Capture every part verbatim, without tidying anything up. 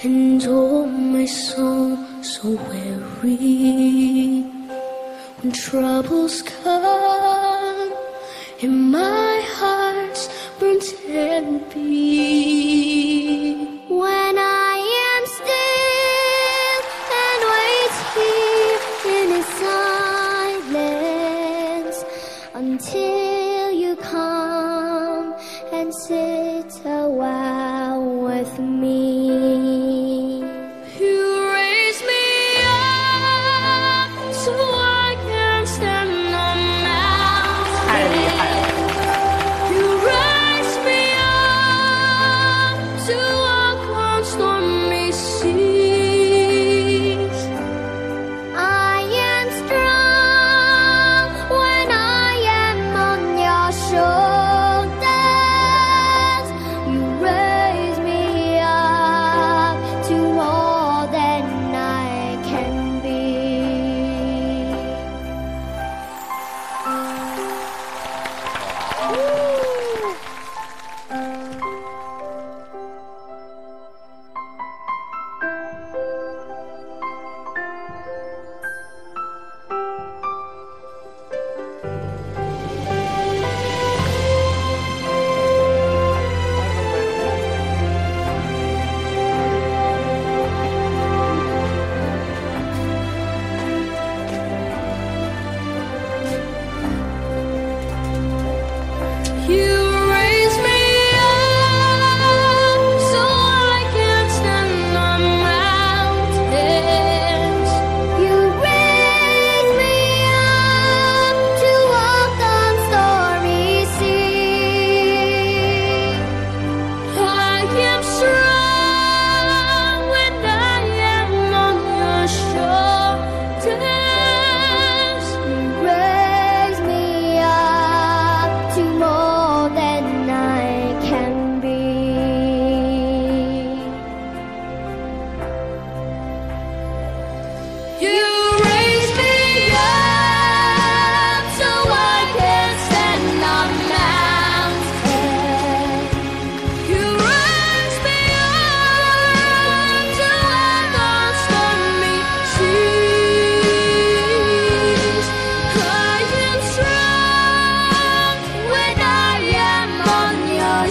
And oh my soul, so weary, when troubles come and my heart's burnt and beat. When I am still and wait here in His silence until you come and sit a while with me. You raise me up so I can stand on mountains. You raise me up to walk on stormy seas. I am strong when I am on your shoulders. You raise me up to more than I can be. You raise me up so I can stand on mountains. You raise me up to walk on stormy seas. I am strong when I am on your shoulders. You raise me up to more than I can be. You raise me up so I can stand on mountains. You raise me up to walk on stormy seas. I am strong when I am on your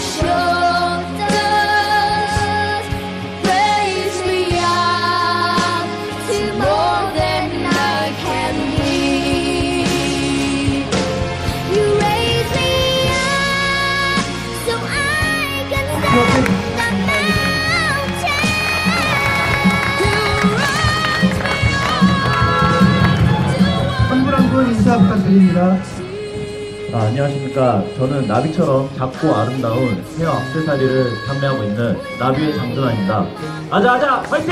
shoulders. Raise me up to more than I can be. You raise me up so I can stand on mountains. You raise me 한 분 한 분 인사 부탁드립니다. 아, 안녕하십니까. 저는 나비처럼 작고 아름다운 헤어 액세서리를 판매하고 있는 나비의 장준환입니다. 아자아자 화이팅!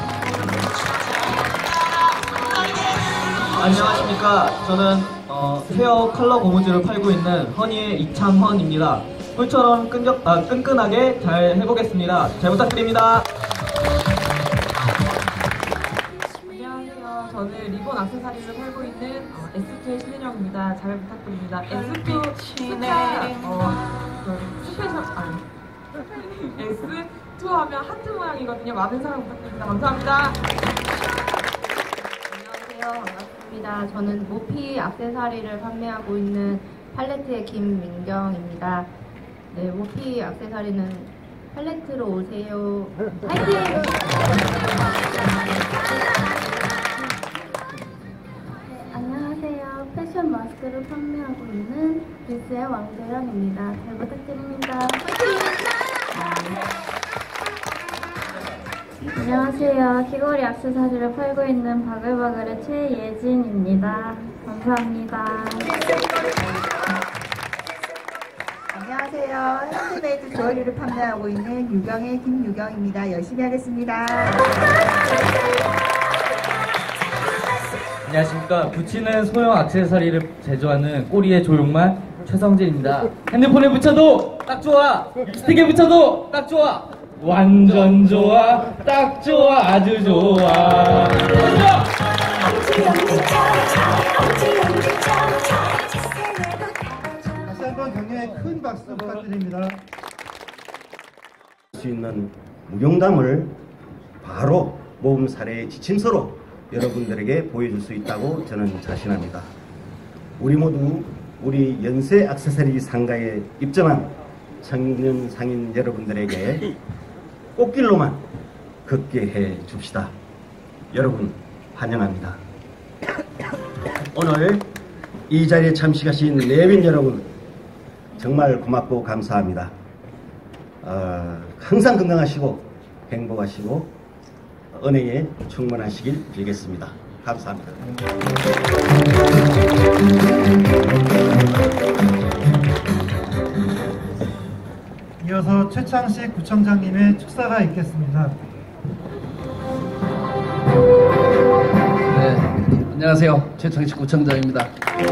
안녕하십니까. 저는 어, 헤어 컬러 고무줄을 팔고 있는 허니의 이창헌입니다. 꿀처럼 끈적, 아, 끈끈하게 잘 해보겠습니다. 잘 부탁드립니다. 안녕하세요. 저는 리본 액세서리를 팔고 있는 어, 에스케이 신은영입니다. 잘 부탁드립니다. 에스피 신은영. 어, 스페셜 아니. 에스 투 하면 하트 모양이거든요. 많은 사랑 부탁드립니다. 감사합니다. 안녕하세요. 반갑습니다. 저는 모피 액세서리를 판매하고 있는 팔레트의 김민경입니다. 네, 모피 액세서리는 팔레트로 오세요. 화이팅! 안녕하세요. 패션 마스크를 판매하고 있는 빈스의 왕재현입니다. 잘 부탁드립니다. 안녕하세요. 귀걸이 액세서리를 팔고 있는 바글바글의 최예진입니다. 감사합니다. 안녕하세요. 핸드메이드 주얼리를 판매하고 있는 유경의 김유경입니다. 열심히 하겠습니다. 안녕하십니까. 붙이는 소형 액세서리를 제조하는 꼬리의 조용만 최성진입니다. 핸드폰에 붙여도 딱 좋아. 립스틱에 붙여도 딱 좋아. 완전 좋아. 딱 좋아. 아주 좋아. 다시 한번 격려의 큰 박수 부탁드립니다. 수 있는 무용담을 바로 모범 사례의 지침서로 여러분들에게 보여줄 수 있다고 저는 자신합니다. 우리 모두 우리 연세 액세서리 상가에 입점한 청년 상인 여러분들에게 꽃길로만 걷게 해 줍시다. 여러분 환영합니다. 오늘 이 자리에 참석하신 내빈 여러분 정말 고맙고 감사합니다. 어, 항상 건강하시고 행복하시고 은혜에 충만하시길 빌겠습니다. 감사합니다. 이어서 최창식 구청장님의 축사가 있겠습니다. 네, 안녕하세요. 최창식 구청장입니다.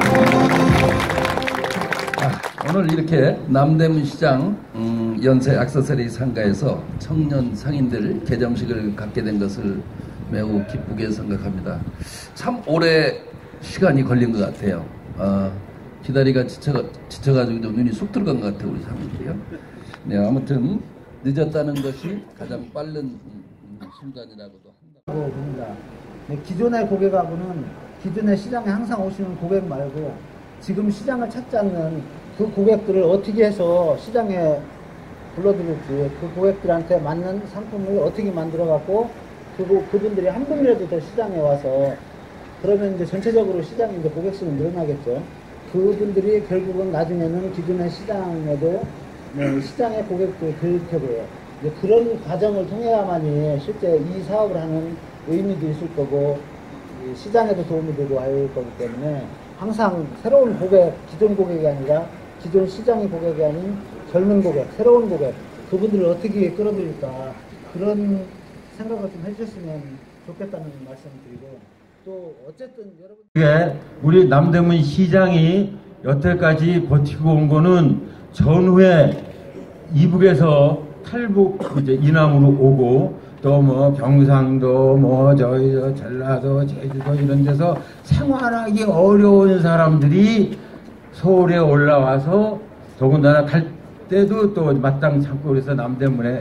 아, 오늘 이렇게 남대문 시장 음, 연세 액세서리 상가에서 청년 상인들 개점식을 갖게 된 것을 매우 기쁘게 생각합니다. 참 오래 시간이 걸린 것 같아요. 어, 기다리가 지쳐, 지쳐가지고 좀 눈이 쑥 들어간 것 같아요, 우리 사람들이요. 네, 아무튼 늦었다는 것이 가장 빠른 순간이라고도 한다고 봅니다. 네, 기존의 고객하고는 기존의 시장에 항상 오시는 고객 말고 지금 시장을 찾지 않는 그 고객들을 어떻게 해서 시장에 불러들일지, 그 고객들한테 맞는 상품을 어떻게 만들어 갖고 그, 그분들이 한 분이라도 더 시장에 와서 그러면 이제 전체적으로 시장에 이제 고객 수는 늘어나겠죠. 그분들이 결국은 나중에는 기존의 시장에도 네, 시장의 고객도 될 테고요. 이제 그런 과정을 통해야만이 실제 이 사업을 하는 의미도 있을 거고 시장에도 도움이 되고 할 거기 때문에 항상 새로운 고객, 기존 고객이 아니라 기존 시장의 고객이 아닌 젊은 고객, 새로운 고객, 그분들을 어떻게 끌어들일까 그런 생각을 좀 해주셨으면 좋겠다는 말씀을 드리고 또 어쨌든 여러분 우리 남대문 시장이 여태까지 버티고 온 거는 전후에 이북에서 탈북 이제 이남으로 오고 또 뭐 경상도 뭐 저희 저 전라도 제주도 이런 데서 생활하기 어려운 사람들이 서울에 올라와서 더군다나 갈 때도 또 마땅 참고 그래서 남대문에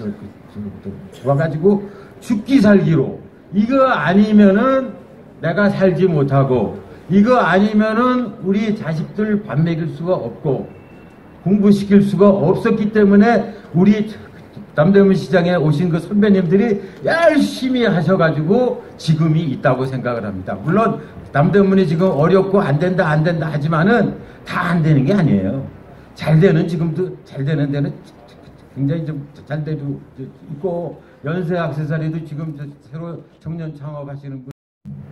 와가지고 죽기 살기로 이거 아니면은 내가 살지 못하고 이거 아니면은 우리 자식들 밥 먹일 수가 없고 공부시킬 수가 없었기 때문에 우리 남대문 시장에 오신 그 선배님들이 열심히 하셔가지고 지금이 있다고 생각을 합니다. 물론 남대문이 지금 어렵고 안 된다 안 된다 하지만은 다 안 되는 게 아니에요. 잘 되는 지금도 잘 되는 데는 굉장히 좀 잘 되고 있고 연세 액세서리도 지금 새로 청년 창업하시는 분.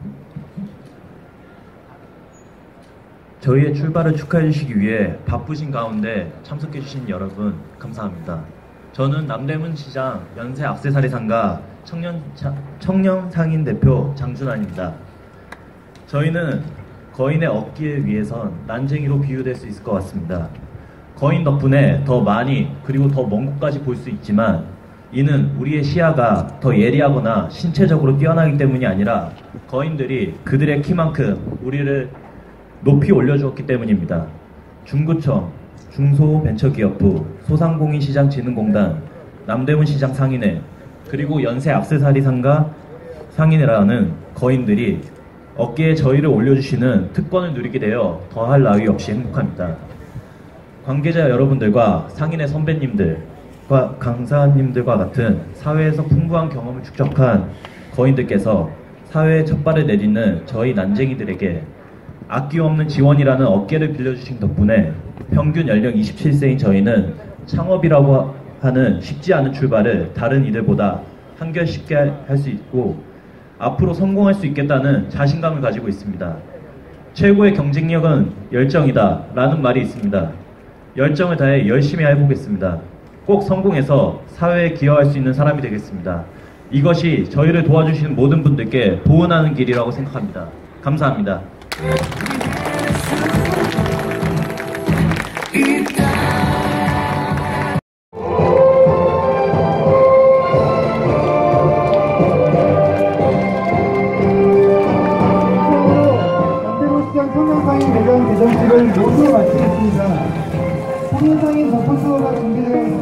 저희의 출발을 축하해 주시기 위해 바쁘신 가운데 참석해 주신 여러분 감사합니다. 저는 남대문 시장 연세 액세서리 상가 청년, 청년 상인 대표 장준환입니다. 저희는 거인의 얻기에 위해선 난쟁이로 비유될 수 있을 것 같습니다. 거인 덕분에 더 많이 그리고 더 먼 곳까지 볼 수 있지만 이는 우리의 시야가 더 예리하거나 신체적으로 뛰어나기 때문이 아니라 거인들이 그들의 키만큼 우리를 높이 올려주었기 때문입니다. 중구청, 중소벤처기업부, 소상공인시장진흥공단, 남대문시장 상인회, 그리고 연세 액세서리 상가 상인회라는 거인들이 어깨에 저희를 올려주시는 특권을 누리게 되어 더할 나위 없이 행복합니다. 관계자 여러분들과 상인회 선배님들과 강사님들과 같은 사회에서 풍부한 경험을 축적한 거인들께서 사회에 첫 발을 내딛는 저희 난쟁이들에게 아낌없는 지원이라는 어깨를 빌려주신 덕분에 평균 연령 이십칠 세인 저희는 창업이라고 하는 쉽지 않은 출발을 다른 이들보다 한결 쉽게 할 수 있고 앞으로 성공할 수 있겠다는 자신감을 가지고 있습니다. 최고의 경쟁력은 열정이다 라는 말이 있습니다. 열정을 다해 열심히 해보겠습니다. 꼭 성공해서 사회에 기여할 수 있는 사람이 되겠습니다. 이것이 저희를 도와주시는 모든 분들께 보은하는 길이라고 생각합니다. 감사합니다. 남대문시장 청년상인 매장 개점식을 모두 마치겠습니다. 청년상인 버퍼스가 준비되어 있습니다.